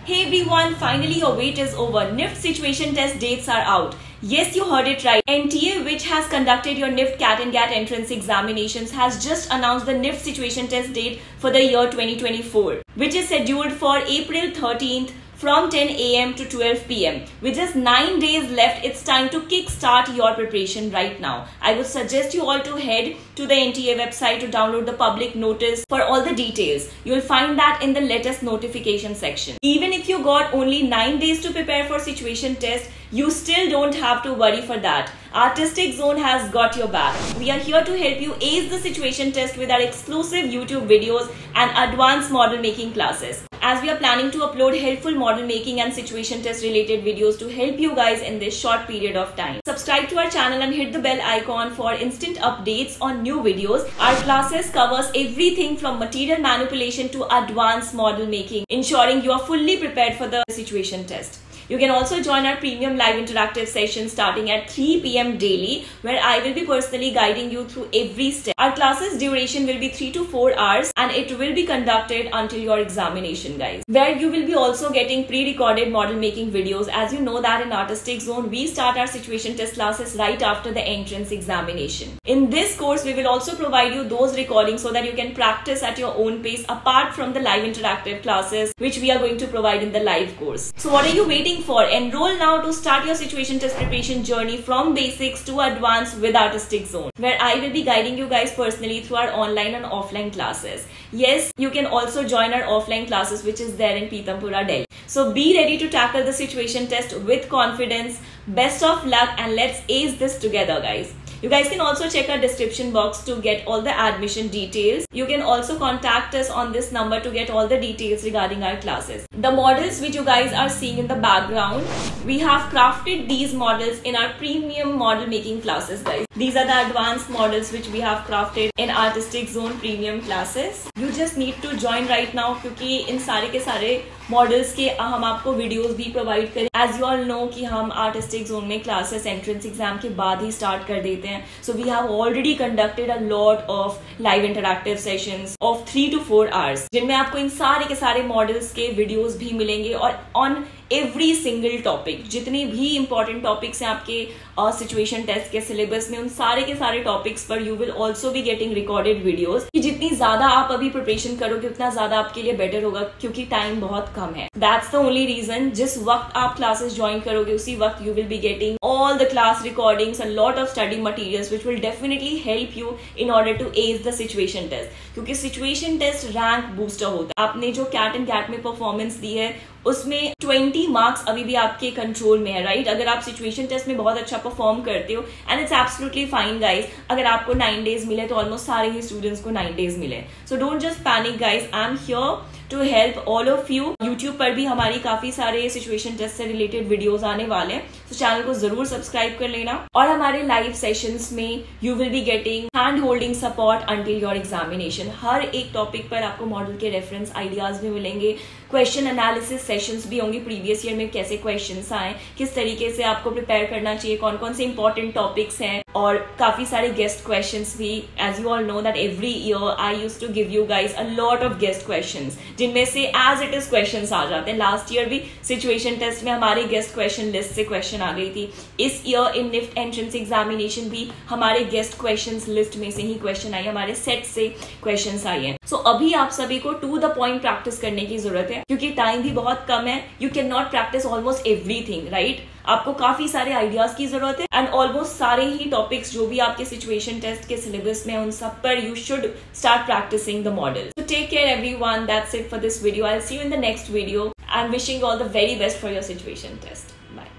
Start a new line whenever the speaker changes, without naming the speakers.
Hey everyone, finally your wait is over. NIFT situation test dates are out. Yes, you heard it right. NTA, which has conducted your NIFT CAT and GAT entrance examinations, has just announced the NIFT situation test date for the year 2024, which is scheduled for April 13th from 10 AM to 12 PM. With just 9 days left, it's time to kickstart your preparation right now. I would suggest you all to head to the NTA website to download the public notice for all the details. You'll find that in the latest notification section. Even if you got only 9 days to prepare for situation test, you still don't have to worry for that. Artistic Zone has got your back. We are here to help you ace the situation test with our exclusive YouTube videos and advanced model making classes. As we are planning to upload helpful model making and situation test related videos to help you guys in this short period of time. Subscribe to our channel and hit the bell icon for instant updates on new videos. Our classes covers everything from material manipulation to advanced model making, ensuring you are fully prepared for the situation test. You can also join our premium live interactive session starting at 3 PM daily, where I will be personally guiding you through every step. Our classes duration will be 3 to 4 hours and it will be conducted until your examination, guys, where you will be also getting pre-recorded model making videos. As you know that in Artistic Zone, we start our situation test classes right after the entrance examination. In this course, we will also provide you those recordings so that you can practice at your own pace apart from the live interactive classes, which we are going to provide in the live course. So what are you waiting for? Enroll now to start your situation test preparation journey from basics to advanced with Artistic Zone, where I will be guiding you guys personally through our online and offline classes. Yes, you can also join our offline classes, which is there in Pitampura, Delhi. So be ready to tackle the situation test with confidence. Best of luck and let's ace this together, guys. You guys can also check our description box to get all the admission details. You can also contact us on this number to get all the details regarding our classes. The models which you guys are seeing in the background, we have crafted these models in our premium model making classes, guys. These are the advanced models which we have crafted in Artistic Zone premium classes. You just need to join right now क्योंकि इन सारे के सारे models के हम आपको videos भी provide करें. As you all know कि हम आर्टिस्टिक जोन में क्लासेस एंट्रेंस एग्जाम के बाद ही स्टार्ट कर देते हैं. So we have already conducted a lot of live interactive sessions of 3 to 4 hours, जिनमें आपको इन सारे के सारे मॉडल्स के वीडियोस भी मिलेंगे और ऑन एवरी सिंगल टॉपिक, जितनी भी इंपॉर्टेंट टॉपिक्स हैं आपके सिचुएशन टेस्ट के सिलेबस में, उन सारे के सारे टॉपिक्स पर you will also be getting recorded videos. कि जितनी ज्यादा आप अभी प्रिपरेशन करोगे उतना ज्यादा आपके लिए बेटर होगा क्योंकि टाइम बहुत कम है. That's the only reason. जिस वक्त आप क्लासेस ज्वाइन करोगे उसी वक्त you will be getting all the class recordings, a lot of study materials which will definitely help you in order to ace the situation test. क्योंकि situation test rank booster होता है. आपने जो CAT and GAT में performance दी है उसमें 20 marks अभी भी आपके कंट्रोल में है, राइट? अगर आप सिचुएशन टेस्ट में बहुत अच्छा परफॉर्म करते हो and it's absolutely fine, guys. अगर आपको 9 डेज मिले तो ऑलमोस्ट सारे ही स्टूडेंट्स को 9 डेज मिले. So don't just panic, guys. I am here to help all of you. YouTube पर भी हमारी काफी सारे सिचुएशन टेस्ट से रिलेटेड वीडियोस आने वाले हैं, तो चैनल को जरूर सब्सक्राइब कर लेना. और हमारे लाइव सेशंस में you will be getting hand holding support until your examination. हर एक टॉपिक पर आपको मॉडल के रेफरेंस आइडियाज भी मिलेंगे. क्वेश्चन एनालिसिस सेशंस भी होंगे, प्रीवियस ईयर में कैसे क्वेश्चंस आए, किस तरीके से आपको प्रिपेयर करना चाहिए, कौन कौन से इंपॉर्टेंट टॉपिक्स हैं, और काफी सारे गेस्ट क्वेश्चंस भी. As you all know that every year I used to give you guys a lot of guest questions, जिनमें से एज इट इज क्वेश्चंस आ जाते हैं. लास्ट ईयर भी सिचुएशन टेस्ट में हमारे गेस्ट क्वेश्चन लिस्ट से क्वेश्चन आ गई थी. इस year in NIFT entrance examination भी हमारे गेस्ट क्वेश्चन लिस्ट में से ही क्वेश्चन आए, हमारे सेट से क्वेश्चन आए हैं. सो अभी आप सभी को टू द पॉइंट प्रैक्टिस करने की जरूरत है क्योंकि टाइम भी बहुत कम है. You can not practice almost everything, right? आपको काफी सारे आइडियाज की जरूरत है एंड ऑलमोस्ट सारे ही टॉपिक्स जो भी आपके सिचुएशन टेस्ट के सिलेबस में उन सब पर you should start practicing the model. So take care everyone. That's it for this video. I will see you in the next video. I am wishing all the very best for your situation test. Bye.